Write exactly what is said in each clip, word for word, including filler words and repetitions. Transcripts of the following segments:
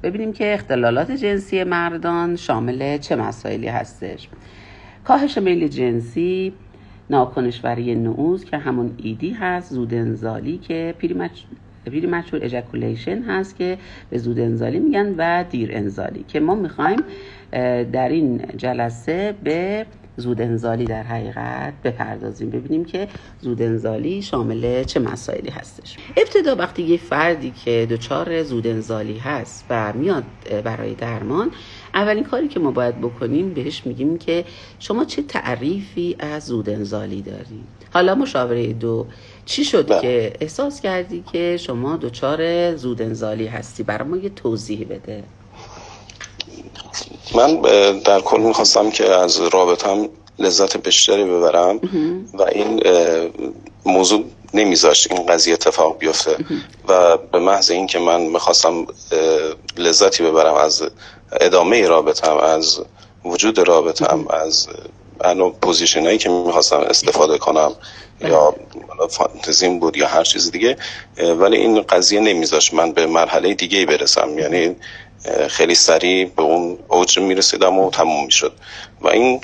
ببینیم که اختلالات جنسی مردان شامل چه مسائلی هستش. کاهش میل جنسی، ناکنشوری نعوذ که همون ایدی هست، زود انزالی که پریمچور اجاکولیشن هست که به زود انزالی میگن و دیر انزالی که ما میخوایم در این جلسه به زود انزالی در حقیقت بپردازیم، ببینیم که زود انزالی شامل چه مسائلی هستش. ابتدا وقتی یه فردی که دچار زود انزالی هست و میاد برای درمان، اولین کاری که ما باید بکنیم بهش میگیم که شما چه تعریفی از زود انزالی داری؟ حالا مشاوره دو، چی شد با. که احساس کردی که شما دچار زود انزالی هستی؟ برای ما یه توضیح بده. من در کل میخواستم که از رابطم لذت بیشتری ببرم و این موضوع نمیذاشت این قضیه اتفاق بیفته و به محض این که من میخواستم لذتی ببرم از ادامه رابطم، از وجود رابطم، از انو پوزیشن هایی که میخواستم استفاده کنم یا فانتزیم بود یا هر چیز دیگه، ولی این قضیه نمیذاشت من به مرحله دیگه برسم، یعنی خیلی سریع به اون اوج میرسیدم و تموم میشد و این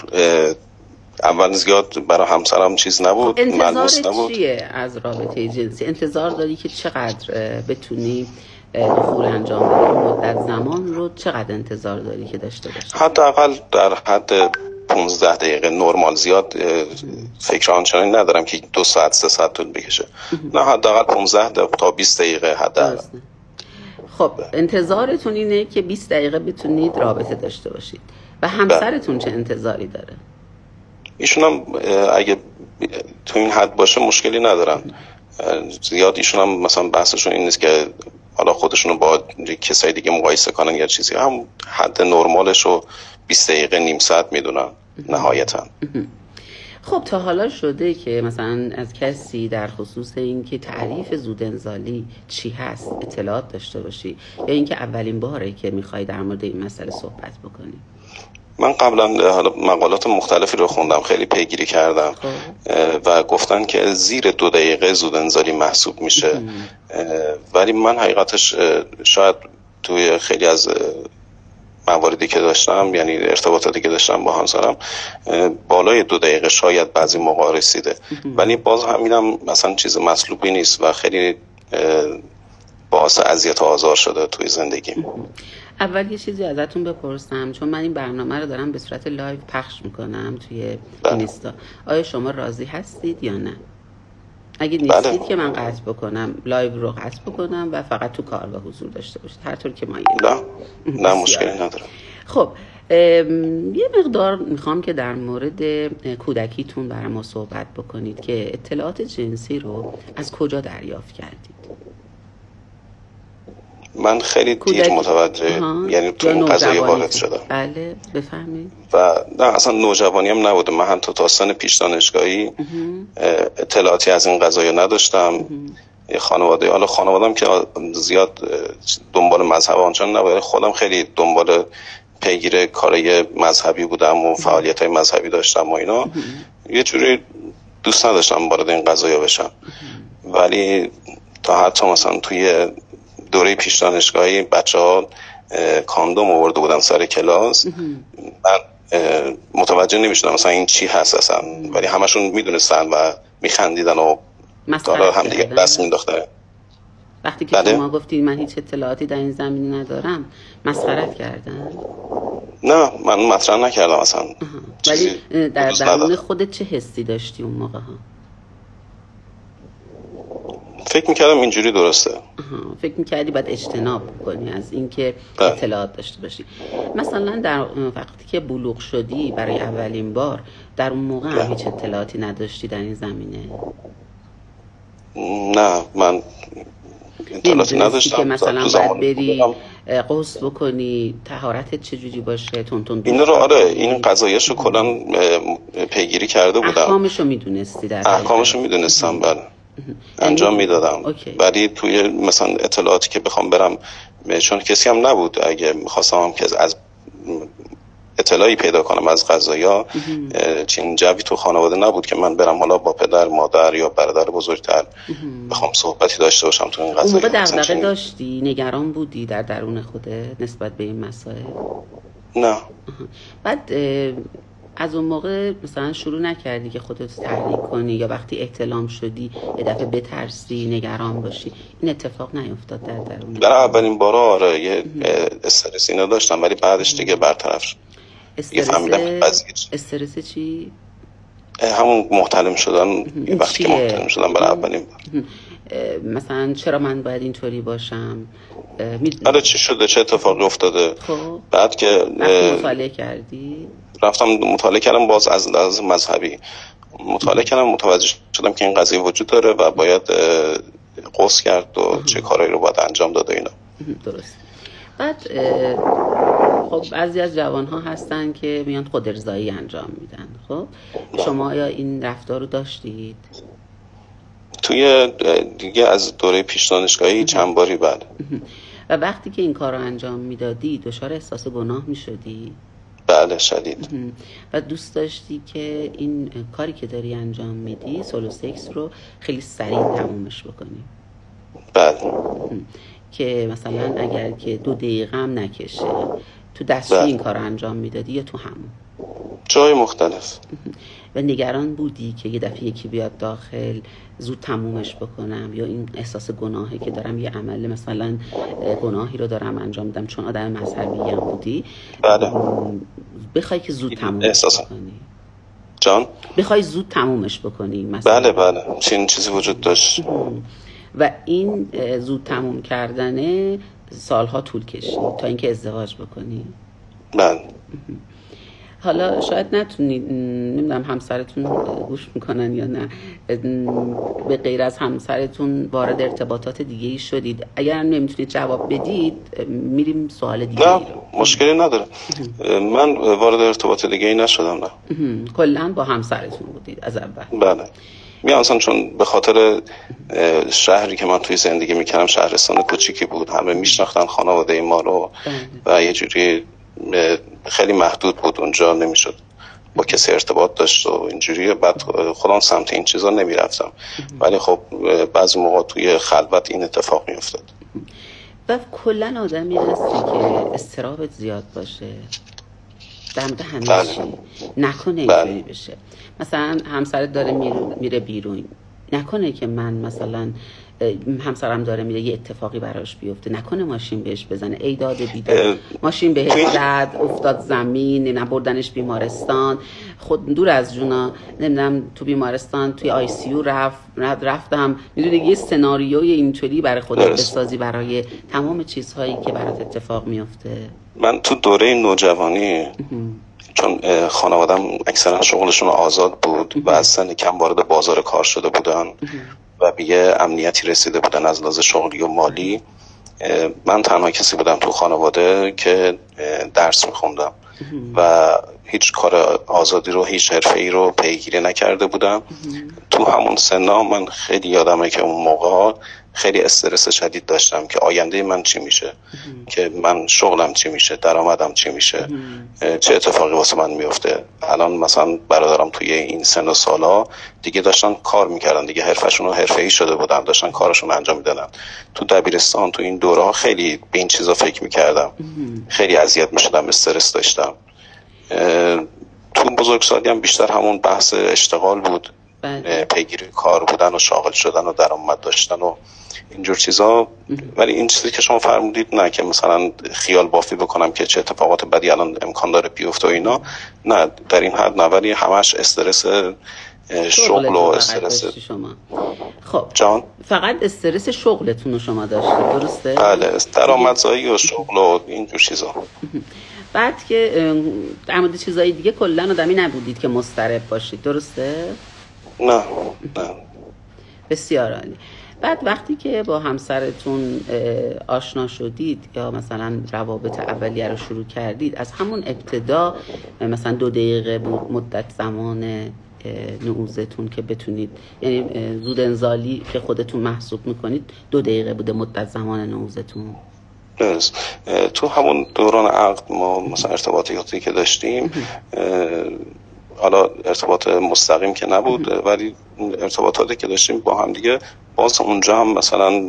اول زیاد برای همسرم چیز نبود، ملموس نبود. انتظارت چیه از رابطه جنسی؟ انتظار داری که چقدر بتونی دخول انجام بدی؟ مدت زمان رو چقدر انتظار داری که داشته باشی؟ حداقل در حد پونزده دقیقه نرمال، زیاد فکر آنچنانی ندارم که دو ساعت سه ساعت طول بکشه، نه حداقل پونزده دقیقه تا بیست دقیقه حداقل. خب انتظارتون اینه که بیست دقیقه بتونید رابطه داشته باشید و همسرتون چه انتظاری داره؟ ایشون هم اگه تو این حد باشه مشکلی ندارن، زیاد ایشون هم مثلا بحثشون این نیست که حالا خودشونو با کسای دیگه مقایسه کنن یا چیزی، هم حد نرمالش رو بیست دقیقه نیم ساعت میدونن نهایتا. خب تا حالا شده که مثلا از کسی در خصوص این که تعریف زود انزالی چی هست اطلاعات داشته باشی یا اینکه اولین باره که میخوای در مورد این مسئله صحبت بکنی؟ من قبلا حالا مقالات مختلفی رو خوندم، خیلی پیگیری کردم و گفتن که زیر دو دقیقه زود انزالی محسوب میشه، ولی من حقیقتش شاید توی خیلی از مواردی که داشتم، یعنی ارتباطاتی که داشتم با همسرم، بالای دو دقیقه شاید بعضی موقع رسیده، ولی باز همینم مثلا چیز مطلوبی نیست و خیلی باعث اذیت و آزار شده توی زندگیم. اول یه چیزی ازتون بپرسم، چون من این برنامه رو دارم به صورت لایو پخش میکنم توی اینستا، آیا شما راضی هستید یا نه؟ اگه نیستید بله. که من قطع بکنم، لایو رو قطع بکنم و فقط تو کار و حضور داشته باشید، هر طور که ما نه نه مشکلی ندارم. خب یه مقدار میخوام که در مورد کودکیتون برای ما صحبت بکنید که اطلاعات جنسی رو از کجا دریافت کردید؟ من خیلی دیر متوجه، یعنی تو این قضیه وارد شدم. بله بفهمید. و نه اصلا نوجوانی هم نبوده، من حتی تا سن پیش دانشگاهی اطلاعاتی از این قضایا نداشتم. یه خانواده، حالا خانواده‌ام که زیاد دنبال مذهب آنچنان نبود، خودم خیلی دنبال پیگیر کارهای مذهبی بودم و فعالیت‌های مذهبی داشتم و اینا، یه جوری دوست نداشتم وارد این قضایا بشم، ولی تا حتی مثلا توی دوره پیش دانشگاهی بچه‌ها کاندوم آورده بودن سر کلاس، من متوجه نمی‌شدم مثلا این چی هست اصلا، ولی همشون میدونستن و میخندیدن و دارا هم دیگه دست مینداختن. وقتی که بله؟ شما گفتید من هیچ اطلاعاتی در این زمینه ندارم، مسخرت کردن؟ نه من مطرح نکردم اصلا. ولی در درون خودت چه حسی داشتی اون موقع ها؟ فکر میکردم اینجوری درسته. فکر میکردی باید اجتناب کنی از اینکه اطلاعات داشته باشی. مثلا در وقتی که بلوغ شدی برای اولین بار، در اون موقع هم هیچ اطلاعاتی نداشتی در این زمینه؟ نه من اطلاعاتی نداشتم که مثلا باید بری غسل بکنی، طهارتت چجوری باشه، تون تون این رو آره این قضایشو کلا پیگیری کرده بودم. احکامشو میدونستی؟ در احکامشو میدونستم بله، انجام میدادم، ولی توی مثلا اطلاعاتی که بخوام برم، چون کسی هم نبود اگه میخواستم هم که از اطلاعی پیدا کنم از قضایا، چنین جوی تو خانواده نبود که من برم حالا با پدر مادر یا برادر بزرگتر بخوام صحبتی داشته باشم تو این قضایا. اون موقع دغدغه داشتی؟ نگران بودی در درون خودت نسبت به این مسائل؟ نه. بعد از اون موقع مثلا شروع نکردی که خودت تحریک کنی یا وقتی احتلام شدی یه دفعه بترسی، نگران باشی؟ این اتفاق نیفتاد در درون؟ در اولین بارا آره یه استرس اینا داشتم، ولی بعدش دیگه برطرف شد. استرس استرس چی؟ همون محتلم شدن. وقتی که محتلم شدن برای اولین بار مثلا چرا من باید اینطوری باشم؟ آره چی شده، چه اتفاقی افتاده؟ خب بعد که مطالعه کردی؟ رفتم مطالعه کردم، باز از از مذهبی مطالعه کردم، متوجه شدم که این قضیه وجود داره و باید غسل کرد و چه کارهایی رو باید انجام داد اینا. درست. بعد خب بعضی از جوان ها هستن که میان خود ارضایی انجام میدن. خب شما آیا این رفتار رو داشتید؟ توی دیگه از دوره پیش دانشگاهی چند باری بعد. و وقتی که این کار رو انجام میدادی دچار احساس گناه میشدی؟ بله شدید. و دوست داشتی که این کاری که داری انجام میدی سولو سکس رو خیلی سریع تمومش بکنی؟ بله. که مثلا اگر که دو دقیقه هم نکشه تو دستشویی این کار رو انجام میدادی یا تو همون؟ جای مختلف. و نگران بودی که یه دفعه یکی بیاد داخل زود تمومش بکنم، یا این احساس گناهی که دارم یه عمل مثلا گناهی رو دارم انجام میدم چون آدم مذهبی هم بودی؟ بله. بخوای که زود تمومش احساس بکنی؟ جان؟ بخوای زود تمومش بکنی مثلا؟ بله بله چنین چیزی وجود داشت. و این زود تموم کردن سالها طول کشید تا اینکه ازدواج بکنی؟ بله. حالا شاید نتونید، نمیدونم همسرتون گوش میکنن یا نه، به غیر از همسرتون وارد ارتباطات دیگه ای شدید؟ اگر نمیتونید جواب بدید میریم سوال دیگه. نه مشکلی نداره. من وارد ارتباط دیگه ای نشدم. نه کلا با همسرتون بودید از اول؟ بله. میان اصلا چون به خاطر شهری که من توی زندگی میکردم شهرستان کوچیکی بود، همه میشناختن خانواده ما رو و یه جوری خیلی محدود بود، اونجا نمیشد با کسی ارتباط داشت و اینجوری. بعد خودم سمت این چیزا نمیرفتم، ولی خب بعضی موقع توی خلوت این اتفاق میافتاد. و کلا آدمی هستی که استرابت زیاد باشه در مورد همه چی، نکنه اینجوری بشه مثلا همسرت داره میره بیرون، نکنه که من مثلا همسرم داره میره یه اتفاقی براش بیفته، نکنه ماشین بهش بزنه، ای داده بیداد ماشین بهش زد افتاد زمین، نمیدونم بردنش بیمارستان، خود دور از جونا نمیدونم تو بیمارستان توی آی سی یو رفت رفتم میدونی یه سناریوی اینطوری برای خودت بسازی برای تمام چیزهایی که برات اتفاق میفته. من تو دوره نوجوانی چون خانوادم اکثرا شغلشون آزاد بود و اصلا کم وارد بازار کار شده بودن و به یه امنیتی رسیده بودن از لحاظ شغلی و مالی، من تنها کسی بودم تو خانواده که درس میخوندم و هیچ کار آزادی رو، هیچ حرفه‌ای رو پیگیری نکرده بودم. تو همون سنا من خیلی یادمه که اون موقع خیلی استرس شدید داشتم که آینده من چی میشه، که من شغلم چی میشه، درآمدم چی میشه، چه اتفاقی واسه من میفته. الان مثلا برادرم توی این سن و سالا دیگه داشتن کار میکردن، دیگه حرفشون رو حرفه‌ای شده بودن، داشتن کارشون انجام میدادن. تو دبیرستان تو این دوره ها خیلی به این چیزا فکر میکردم، خیلی اذیت میشدم، استرس داشتم. تو بزرگسالی هم بیشتر همون بحث اشتغال بود، پیگیری کار بودن و شاغل شدن و درآمد داشتن و اینجور چیزا. ولی این چیزی که شما فرمودید نه که مثلا خیال بافی بکنم که چه اتفاقات بدی الان امکان داره بیفته و اینا، نه در این حد نه، ولی همش استرس شغل و استرس شما. خب جان فقط استرس شغلتون رو شما داشتید درسته؟ بله، درآمدزایی و شغل و اینجور چیزا. بعد که در مورد چیزای دیگه کلا آدمی نبودید که مضطرب باشید درسته؟ نه نه. بسیار عالی. بعد وقتی که با همسرتون آشنا شدید یا مثلا روابط اولیه رو شروع کردید، از همون ابتدا مثلا دو دقیقه بود مدت زمان نعوزتون که بتونید، یعنی زود انزالی که خودتون محسوب میکنید دو دقیقه بوده مدت زمان نعوزتون؟ درست. تو همون دوران عقد ما مثلا ارتباطاتی که داشتیم، حالا ارتباط مستقیم که نبود، ولی ارتباطاتی که داشتیم با هم دیگه باز اونجا هم مثلا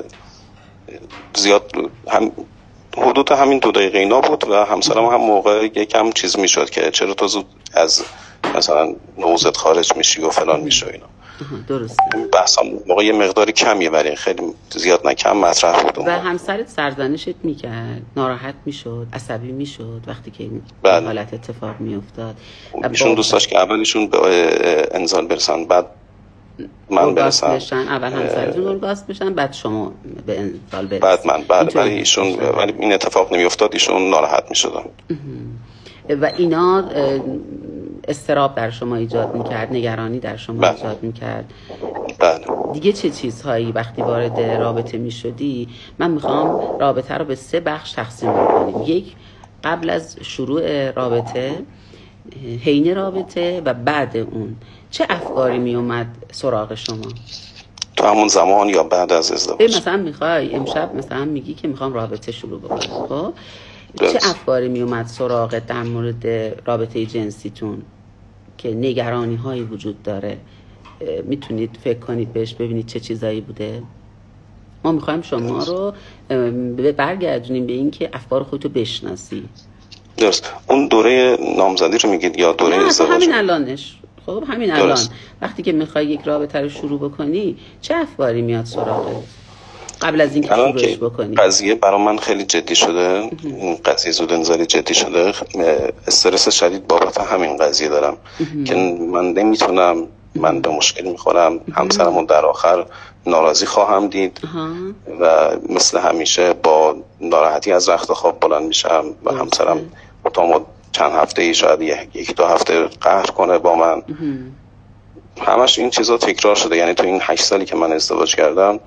زیاد هم حدود همین دو دقیقه اینا بود و همسرم هم موقع یکم چیز میشد که چرا تو زود از مثلا نوزت خارج میشی و فلان میشه اینا. درسته. بحثم موقع یه مقداری کمیه، ولی خیلی زیاد نه کم مطرح بود. و همسرت سرزنشت میکرد، ناراحت میشد، عصبی میشد وقتی که این بله. حالت اتفاق میافتاد؟ ایشون دوست داشت که اولشون به انزال برسن، بعد من برسم. اول همسرتون اورگاسم بشن، بعد شما به انزال برسن. بعد من بله، ولی ایشون ولی این اتفاق نمیافتاد، ایشون ناراحت میشدن. و اینا استراب در شما ایجاد میکرد، نگرانی در شما بله. ایجاد میکرد. بله. دیگه چه چیزهایی وقتی وارد رابطه میشدی؟ من میخوام رابطه رو به سه بخش تقسیم کنیم. یک، قبل از شروع رابطه، حین رابطه و بعد اون چه افکاری میومد سراغ شما؟ تو همون زمان یا بعد از ازدواج؟ مثلا میخوای امشب مثلا میگی که میخوام رابطه شروع بکنم، خب چه افکاری میومد سراغ در مورد رابطه جنسیتون که نگرانی هایی وجود داره؟ میتونید فکر کنید بهش، ببینید چه چیزایی بوده. ما میخوایم شما رو برگردونیم به این که افکار خودتو بشناسی. درست. اون دوره نامزدی رو میگید یا دوره ازدواج؟ همین الانش. خب همین الان درست. وقتی که میخوای یک رابطه رو شروع بکنی چه افکاری میاد سراغت قبل از اینکه شروعش بکنی؟ قضیه برای من خیلی جدی شده. این قضیه زود انزالی جدی شده. استرس شدید بابت همین قضیه دارم که من نمیتونم، من به مشکل میخورم، همسرمو در آخر ناراضی خواهم دید و مثل همیشه با ناراحتی از رخت خواب بلند میشم و همسرم تا چند هفته ای شاید یک دو هفته قهر کنه با من. همش این چیزا تکرار شده. یعنی تو این هشت سالی که من ازدواج کردم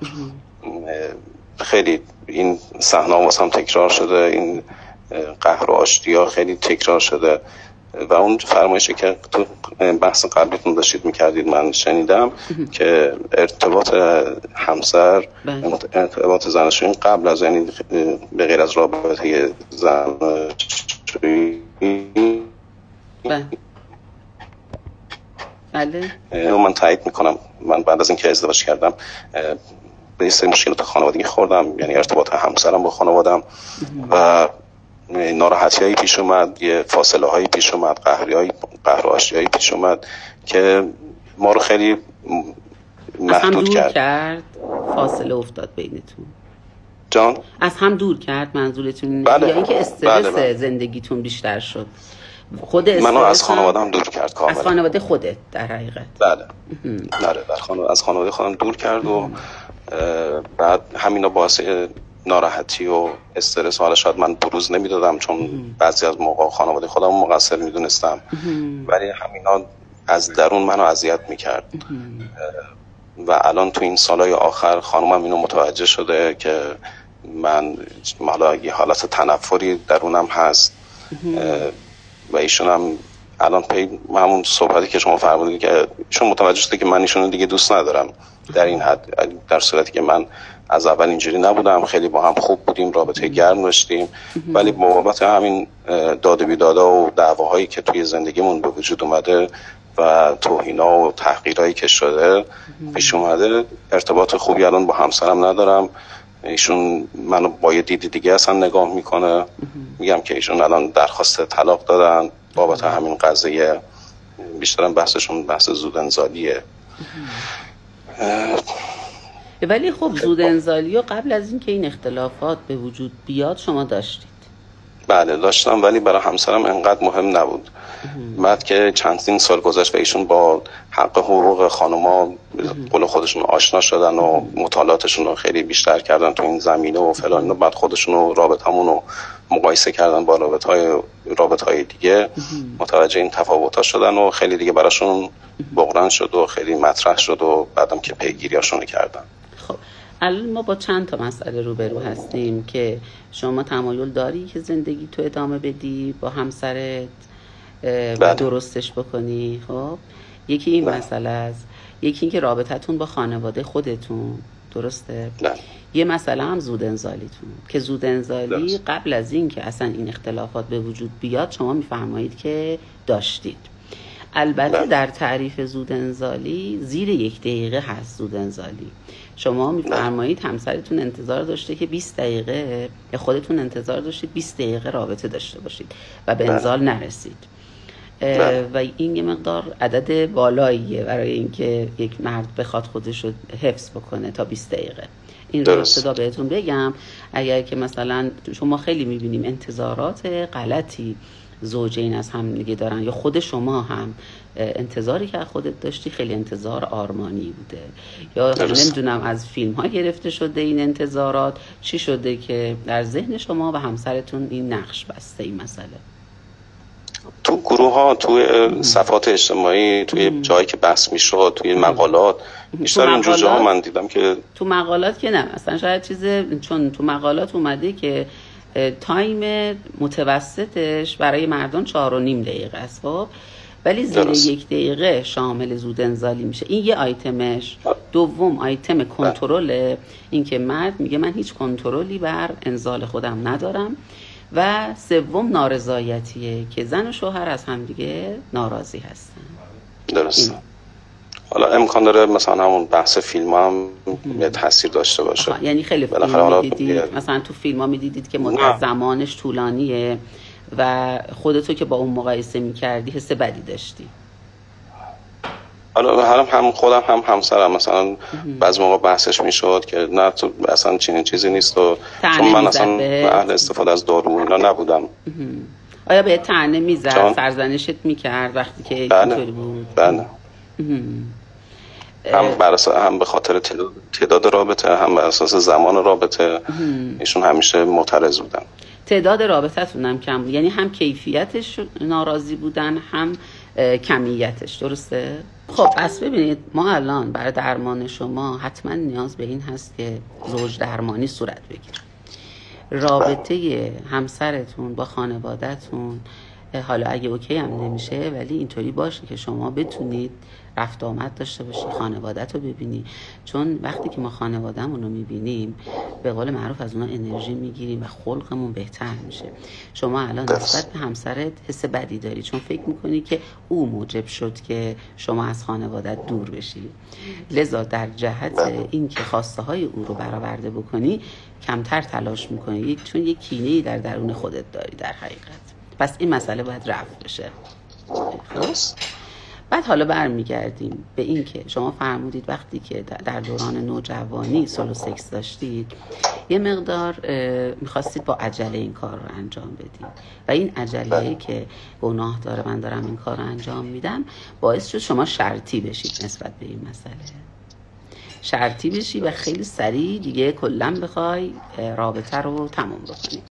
خیلی این صحنه واسم تکرار شده، این قهر و آشتی‌ها خیلی تکرار شده و اون فرمایشی که تو بحث قبلیتون داشتید میکردید من شنیدم که ارتباط همسر، ارتباط زناشویی قبل از، یعنی به غیر از رابطه زناشویی بله من تایید میکنم. من بعد از اینکه ازدواج کردم به یه سری مشکلات خانوادگی خوردم، یعنی ارتباط همسرم با خانوادم و ناراحتی هایی پیش اومد، یه فاصله هایی پیش اومد، قهری هایی قهر و آشتی هایی پیش اومد که ما رو خیلی محدود کرد. کرد فاصله افتاد بینتون. جان؟ از هم دور کرد منظورتون؟ بله. یا اینکه استرس بله بله. زندگیتون بیشتر شد؟ خود منو از خانوادم دور کرد کاملا. از خانواده خودت در حقیقت؟ بله. بله در خانواده، از خانواده خودم دور کرد و بعد همینا باعث ناراحتی و استرس، حالا شاید من بروز نمیدادم چون بعضی از موقع خانواده خودم مقصر میدونستم، ولی همینا از درون منو اذیت میکرد و الان تو این سالهای آخر خانومم اینو متوجه شده که من حالا یه حالت تنفری درونم هست و ایشون هم الان پی همون صحبتی که شما فرمودید که ایشون متوجه شده که من ایشون دیگه دوست ندارم در این حد، در صورتی که من از اول اینجوری نبودم، خیلی با هم خوب بودیم، رابطه گرم داشتیم، ولی بابت همین داد و بیدادا و دعواهایی که توی زندگیمون به وجود اومده و توهینا و تحقیرایی که شده پیش اومده، ارتباط خوبی الان با همسرم ندارم. ایشون منو با یه دید دیگه اصلا نگاه میکنه. میگم که ایشون الان درخواست طلاق دادن بابت همین قضیه، بیشترم بحثشون بحث زود انزالیه. ولی خب زود انزالی و قبل از این که این اختلافات به وجود بیاد شما داشتید؟ بله داشتم، ولی برای همسرم انقدر مهم نبود. بعد که چندین سال گذشت و ایشون با حق حقوق خانوما قول خودشون آشنا شدن و مطالعاتشون رو خیلی بیشتر کردن تو این زمینه و فلان، و بعد خودشون رو رابطه‌مون رو مقایسه کردن با رابطه‌های رابطه‌های دیگه، متوجه این تفاوت‌ها شدن و خیلی دیگه براشون بغرن شد و خیلی مطرح شد و بعدم که پیگیریاشون کردن. خب الان ما با چند تا مسئله روبرو هستیم که شما تمایل داری که زندگی تو ادامه بدی با همسرت و درستش بکنی. خب یکی این بله. مسئله است. یکی این که رابطتون با خانواده خودتون درسته؟ نه. یه مسئله هم زود انزالیتون که زود انزالی قبل از این که اصلا این اختلافات به وجود بیاد شما میفرمایید که داشتید. البته در تعریف زود انزالی زیر یک دقیقه هست زود انزالی. شما میفرمایید همسرتون انتظار داشته که بیست دقیقه، یا خودتون انتظار داشتید بیست دقیقه رابطه داشته باشید و به انزال نرسید و این یه مقدار عدد بالاییه برای اینکه یک مرد بخواد خودش رو حفظ بکنه تا بیست دقیقه. این رو ابتدا بهتون بگم. اگر که مثلا شما خیلی میبینیم انتظارات غلطی زوجین از هم دیگه دارن، یا خود شما هم انتظاری که خودت داشتی خیلی انتظار آرمانی بوده، یا نمیدونم از فیلم ها گرفته شده این انتظارات، چی شده که در ذهن شما و همسرتون این نقش بسته این مسئله؟ تو گروه ها، تو صفحات اجتماعی، توی جایی که بحث میشد، توی مقالات، بیشتر اینجور جاها من دیدم که تو مقالات که نه، اصلا شاید چیز، چون تو مقالات اومده که تایم متوسطش برای مردان چهار و نیم دقیقه است، خب ولی زیر درست. یک دقیقه شامل زود انزالی میشه. این یه آیتمش. دوم آیتم کنترل، این که مرد میگه من هیچ کنترلی بر انزال خودم ندارم، و سوم نارضایتیه که زن و شوهر از هم دیگه ناراضی هستن. درسته. حالا امکان داره مثلا همون بحث فیلم هم یه تاثیر داشته باشه. یعنی خیلی فیلم میدیدید مثلا تو فیلم ها میدیدید که مدت زمانش طولانیه و خودتو که با اون مقایسه میکردی حس بدی داشتی. حالا هم هم خودم هم همسرم مثلا بعضی موقع بحثش میشد که نه تو اصلا چنین چیزی نیست، و چون من اصلا اهل استفاده از دارو اینا نبودم. آیا به طعنه میزد، سرزنشت میکرد وقتی که اینطوری بود؟ بله. هم بر اساس هم به خاطر تعداد رابطه، هم بر اساس زمان رابطه. ایشون همیشه معترض بودن. تعداد رابطتون هم کم بود، یعنی هم کیفیتش ناراضی بودن هم کمیتش، درسته؟ خب پس ببینید ما الان برای درمان شما حتما نیاز به این هست که زوج درمانی صورت بگیره. رابطه همسرتون با خانواده‌تون حالا اگه اوکی هم نمیشه، ولی اینطوری باشه که شما بتونید رفت آمد داشته باشی، خانوادت رو ببینی، چون وقتی که ما خانواده‌مون رو میبینیم به قول معروف از اونا انرژی میگیریم و خلقمون بهتر میشه. شما الان نسبت به همسرت حس بدی داری چون فکر میکنی که او موجب شد که شما از خانوادت دور بشی، لذا در جهت این که خواسته های او رو برآورده بکنی کمتر تلاش میکنی، چون یک کینه‌ای در درون خودت داری در حقیقت. پس این مسئله باید رفع بشه. خلاص بعد حالا برمیگردیم به این که شما فرمودید وقتی که در دوران نوجوانی سولو سکس داشتید یه مقدار میخواستید با عجله این کار رو انجام بدید و این عجله که گناه داره من دارم این کار رو انجام میدم باعث شد شما شرطی بشید نسبت به این مسئله، شرطی بشی و خیلی سریع دیگه کلاً بخوای رابطه رو تمام بکنی.